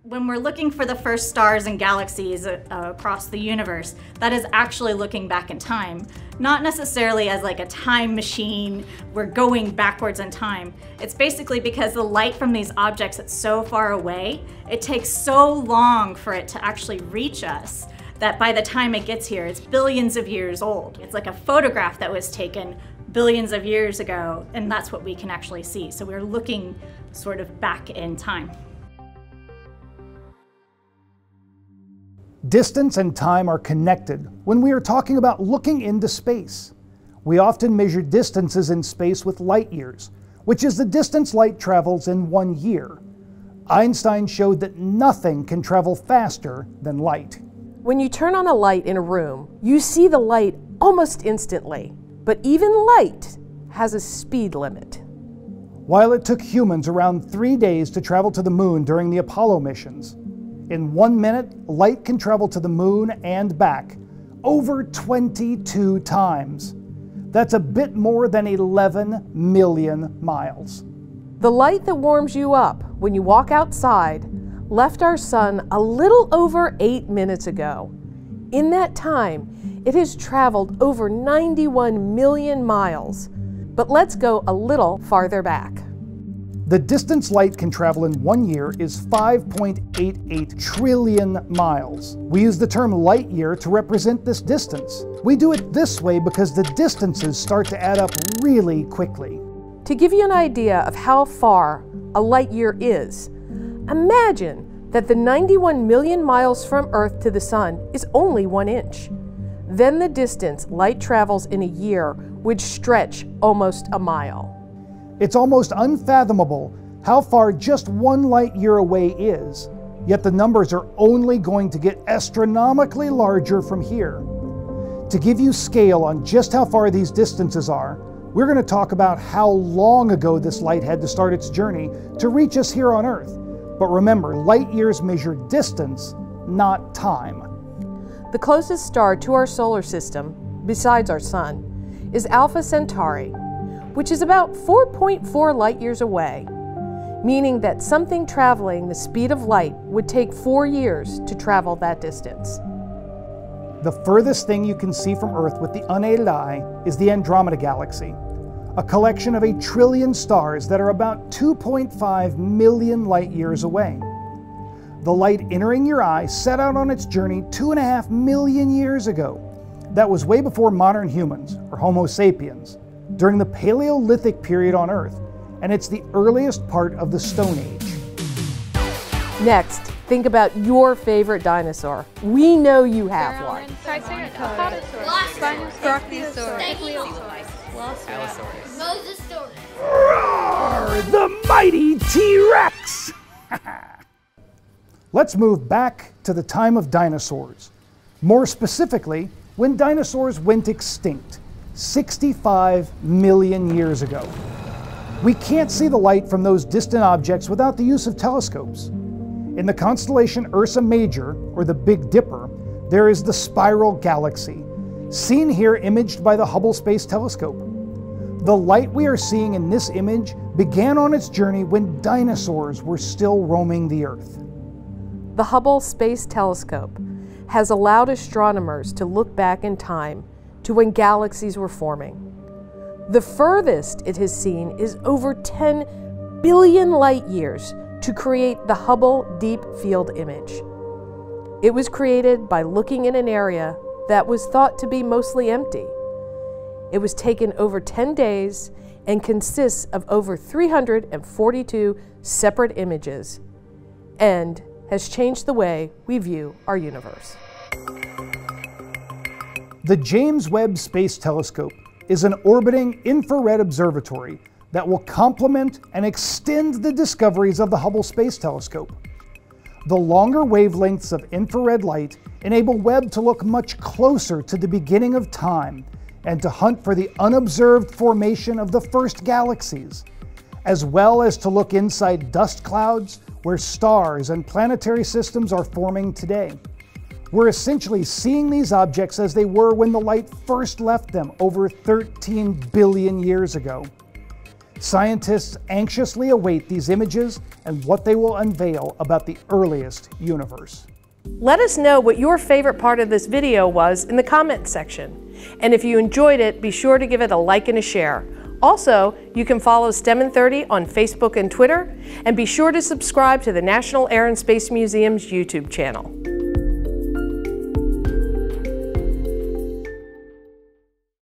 When we're looking for the first stars and galaxies across the universe, that is actually looking back in time, not necessarily as like a time machine, we're going backwards in time. It's basically because the light from these objects that's so far away, it takes so long for it to actually reach us that by the time it gets here, it's billions of years old. It's like a photograph that was taken billions of years ago, and that's what we can actually see. So we're looking sort of back in time. Distance and time are connected when we are talking about looking into space. We often measure distances in space with light years, which is the distance light travels in 1 year. Einstein showed that nothing can travel faster than light. When you turn on a light in a room, you see the light almost instantly, but even light has a speed limit. While it took humans around 3 days to travel to the moon during the Apollo missions, in 1 minute, light can travel to the moon and back over 22 times. That's a bit more than 11 million miles. The light that warms you up when you walk outside left our sun a little over 8 minutes ago. In that time, it has traveled over 91 million miles. But let's go a little farther back. The distance light can travel in 1 year is 5.88 trillion miles. We use the term light year to represent this distance. We do it this way because the distances start to add up really quickly. To give you an idea of how far a light year is, imagine that the 91 million miles from Earth to the Sun is only 1 inch. Then the distance light travels in a year would stretch almost a mile. It's almost unfathomable how far just 1 light year away is, yet the numbers are only going to get astronomically larger from here. To give you scale on just how far these distances are, we're going to talk about how long ago this light had to start its journey to reach us here on Earth. But remember, light years measure distance, not time. The closest star to our solar system, besides our Sun, is Alpha Centauri, which is about 4.4 light years away, meaning that something traveling the speed of light would take 4 years to travel that distance. The furthest thing you can see from Earth with the unaided eye is the Andromeda Galaxy, a collection of 1 trillion stars that are about 2.5 million light years away. The light entering your eye set out on its journey 2.5 million years ago. That was way before modern humans, or Homo sapiens, during the Paleolithic period on Earth, and it's the earliest part of the Stone Age. Next, think about your favorite dinosaur. We know you have one. Roar, the mighty T-Rex! Let's move back to the time of dinosaurs. More specifically, when dinosaurs went extinct 65 million years ago. We can't see the light from those distant objects without the use of telescopes. In the constellation Ursa Major, or the Big Dipper, there is the Spiral Galaxy, seen here imaged by the Hubble Space Telescope. The light we are seeing in this image began on its journey when dinosaurs were still roaming the Earth. The Hubble Space Telescope has allowed astronomers to look back in time to when galaxies were forming. The furthest it has seen is over 10 billion light years to create the Hubble Deep Field Image. It was created by looking in an area that was thought to be mostly empty. It was taken over 10 days and consists of over 342 separate images and has changed the way we view our universe. The James Webb Space Telescope is an orbiting infrared observatory that will complement and extend the discoveries of the Hubble Space Telescope. The longer wavelengths of infrared light enable Webb to look much closer to the beginning of time and to hunt for the unobserved formation of the first galaxies, as well as to look inside dust clouds where stars and planetary systems are forming today. We're essentially seeing these objects as they were when the light first left them over 13 billion years ago. Scientists anxiously await these images and what they will unveil about the earliest universe. Let us know what your favorite part of this video was in the comments section. And if you enjoyed it, be sure to give it a like and a share. Also, you can follow STEM in 30 on Facebook and Twitter, and be sure to subscribe to the National Air and Space Museum's YouTube channel.